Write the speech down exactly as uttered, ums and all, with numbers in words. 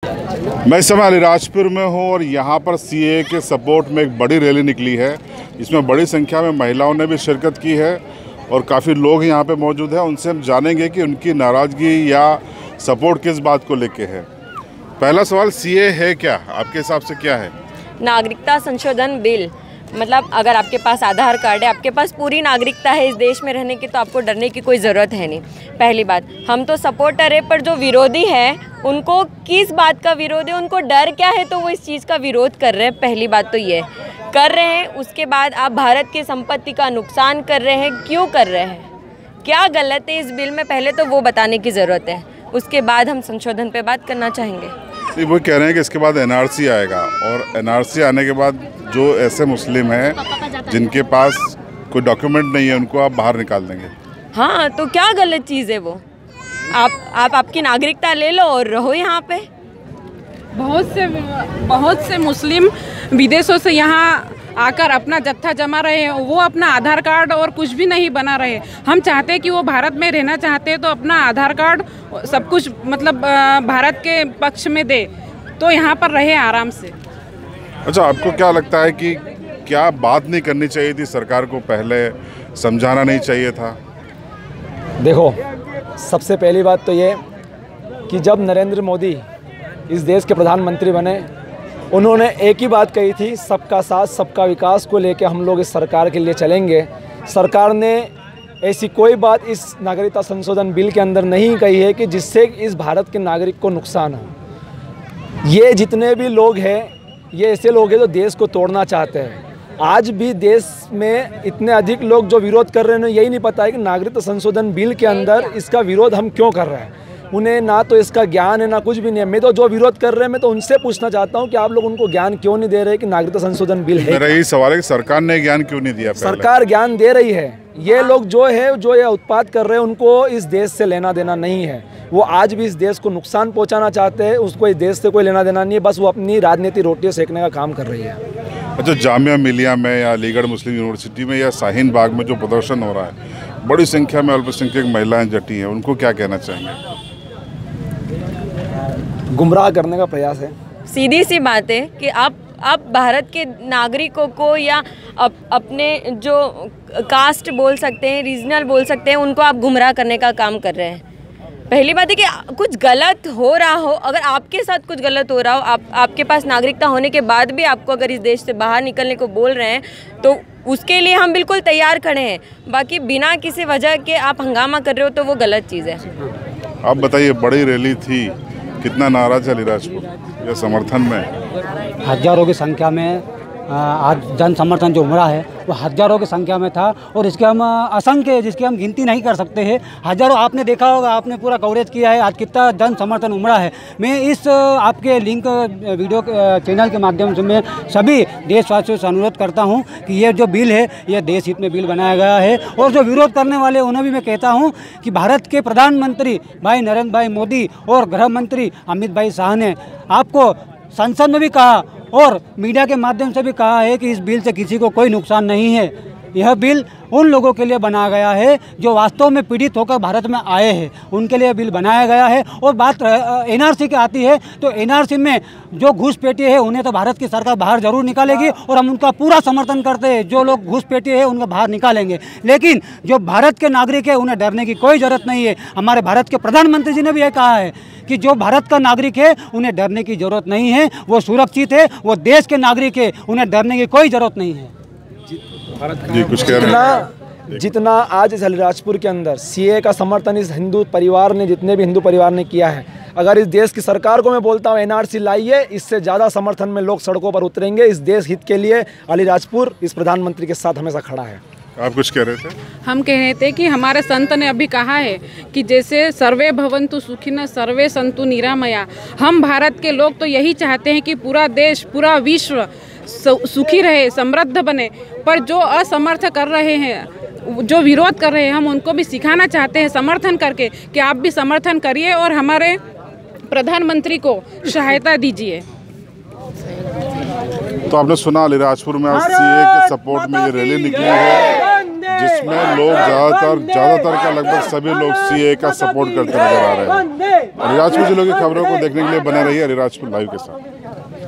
मैं इस समय अलीराजपुर में हूँ और यहाँ पर सीए के सपोर्ट में एक बड़ी रैली निकली है। इसमें बड़ी संख्या में महिलाओं ने भी शिरकत की है और काफ़ी लोग यहाँ पे मौजूद हैं। उनसे हम जानेंगे कि उनकी नाराज़गी या सपोर्ट किस बात को लेके है। पहला सवाल, सीए है क्या, आपके हिसाब से क्या है? नागरिकता संशोधन बिल मतलब अगर आपके पास आधार कार्ड है, आपके पास पूरी नागरिकता है इस देश में रहने की, तो आपको डरने की कोई ज़रूरत है नहीं। पहली बात, हम तो सपोर्टर है, पर जो विरोधी है उनको किस बात का विरोध है, उनको डर क्या है तो वो इस चीज़ का विरोध कर रहे हैं। पहली बात तो ये कर रहे हैं। उसके बाद आप भारत की संपत्ति का नुकसान कर रहे हैं, क्यों कर रहे हैं, क्या गलत है इस बिल में, पहले तो वो बताने की ज़रूरत है। उसके बाद हम संशोधन पे बात करना चाहेंगे। वो कह रहे हैं कि इसके बाद एनआरसी आएगा और एनआरसी आने के बाद जो ऐसे मुस्लिम हैं जिनके पास कोई डॉक्यूमेंट नहीं है उनको आप बाहर निकाल देंगे। हाँ, तो क्या गलत चीज़ है वो? आप आप आपकी नागरिकता ले लो और रहो यहाँ पे। बहुत से बहुत से मुस्लिम विदेशों से यहाँ आकर अपना जत्था जमा रहे हैं। वो अपना आधार कार्ड और कुछ भी नहीं बना रहे। हम चाहते हैं कि वो भारत में रहना चाहते हैं तो अपना आधार कार्ड सब कुछ मतलब भारत के पक्ष में दे, तो यहाँ पर रहे आराम से। अच्छा, आपको क्या लगता है कि क्या बात नहीं करनी चाहिए थी सरकार को, पहले समझाना नहीं चाहिए था? देखो, सबसे पहली बात तो ये कि जब नरेंद्र मोदी इस देश के प्रधानमंत्री बने, उन्होंने एक ही बात कही थी, सबका साथ सबका विकास को लेकर हम लोग इस सरकार के लिए चलेंगे। सरकार ने ऐसी कोई बात इस नागरिकता संशोधन बिल के अंदर नहीं कही है कि जिससे इस भारत के नागरिक को नुकसान हो। ये जितने भी लोग हैं, ये ऐसे लोग हैं जो देश को तोड़ना चाहते हैं। आज भी देश में इतने अधिक लोग जो विरोध कर रहे हैं, उन्हें यही नहीं पता है कि नागरिकता संशोधन बिल के अंदर इसका विरोध हम क्यों कर रहे हैं। उन्हें ना तो इसका ज्ञान है ना कुछ भी नहीं है। मैं तो जो विरोध कर रहे हैं मैं तो उनसे पूछना चाहता हूं कि आप लोग उनको ज्ञान क्यों नहीं दे रहे कि नागरिकता संशोधन बिल है। मेरा यही सवाल है कि सरकार ने ज्ञान क्यों नहीं दिया? सरकार ज्ञान दे रही है। ये लोग जो है जो ये उत्पाद कर रहे हैं उनको इस देश से लेना देना नहीं है। वो आज भी इस देश को नुकसान पहुंचाना चाहते हैं, उसको इस देश से कोई लेना देना नहीं है। बस वो अपनी राजनीति रोटियां सेकने का काम कर रही है। अच्छा, जामिया मिलिया में या अलीगढ़ मुस्लिम यूनिवर्सिटी में या शाहीन बाग में जो प्रदर्शन हो रहा है, बड़ी संख्या में अल्पसंख्यक महिलाएं जटी हैं, उनको क्या कहना चाहेंगे? गुमराह करने का प्रयास है। सीधी सी बात है कि आप आप भारत के नागरिकों को या अप, अपने जो कास्ट बोल सकते हैं, रीजनल बोल सकते हैं, उनको आप गुमराह करने का काम कर रहे हैं। पहली बात है कि कुछ गलत हो रहा हो, अगर आपके साथ कुछ गलत हो रहा हो, आप आपके पास नागरिकता होने के बाद भी आपको अगर इस देश से बाहर निकलने को बोल रहे हैं, तो उसके लिए हम बिल्कुल तैयार खड़े हैं। बाकी बिना किसी वजह के आप हंगामा कर रहे हो तो वो गलत चीज़ है। आप बताइए, बड़ी रैली थी, कितना नाराज है अलीराजपुर या समर्थन में? हजारों की संख्या में आज जन समर्थन जो उमड़ा है वो हजारों की संख्या में था और इसके हम असंख्य, जिसकी हम गिनती नहीं कर सकते हैं, हजारों। आपने देखा होगा, आपने पूरा कवरेज किया है, आज कितना जन समर्थन उमड़ा है। मैं इस आपके लिंक वीडियो चैनल के माध्यम से मैं सभी देशवासियों से अनुरोध करता हूं कि ये जो बिल है ये देश हित में बिल बनाया गया है। और जो विरोध करने वाले उन्हें भी मैं कहता हूँ कि भारत के प्रधानमंत्री भाई नरेंद्र भाई मोदी और गृह मंत्री अमित भाई शाह ने आपको संसद में भी कहा और मीडिया के माध्यम से भी कहा है कि इस बिल से किसी को कोई नुकसान नहीं है। यह बिल उन लोगों के लिए बनाया गया है जो वास्तव में पीड़ित होकर भारत में आए हैं, उनके लिए बिल बनाया गया है। और बात एनआरसी की आती है तो एनआरसी में जो घुसपैठी है उन्हें तो भारत की सरकार बाहर जरूर निकालेगी और हम उनका पूरा समर्थन करते हैं। जो लोग घुसपैठी है उनको बाहर निकालेंगे, लेकिन जो भारत के नागरिक है उन्हें डरने की कोई ज़रूरत नहीं है। हमारे भारत के प्रधानमंत्री जी ने भी यह कहा है कि जो भारत का नागरिक है उन्हें डरने की ज़रूरत नहीं है, वो सुरक्षित है, वो देश के नागरिक है, उन्हें डरने की कोई ज़रूरत नहीं है। जी, कुछ कह रहे हैं? जितना आज इस अलीराजपुर के अंदर सीए का समर्थन इस हिंदू परिवार ने, जितने भी हिंदू परिवार ने किया है, अगर इस देश की सरकार को मैं बोलता हूँ एनआरसी लाइए, इससे ज़्यादा समर्थन में लोग सड़कों पर उतरेंगे। इस देश हित के लिए अलीराजपुर इस प्रधानमंत्री के साथ हमेशा खड़ा है। आप कुछ कह रहे थे? हम कह रहे थे कि हमारे संत ने अभी कहा है कि जैसे सर्वे भवन्तु सुखिनः सर्वे सन्तु निरामया। हम भारत के लोग तो यही चाहते हैं कि पूरा देश, पूरा विश्व सुखी रहे, समृद्ध बने। पर जो असमर्थ कर रहे हैं, जो विरोध कर रहे हैं, हम उनको भी सिखाना चाहते हैं समर्थन करके कि आप भी समर्थन करिए और हमारे प्रधानमंत्री को सहायता दीजिए। तो आपने सुना, अलीराजपुर में आज सीए के सपोर्ट में ये रैली निकली है। जिसमें लोग ज़्यादातर ज़्यादातर का लगभग सभी लोग सीए का सपोर्ट करते नजर आ रहे हैं। अलीराजपुर जिले की खबरों को देखने के लिए बने रहिए अलीराजपुर लाइव के साथ।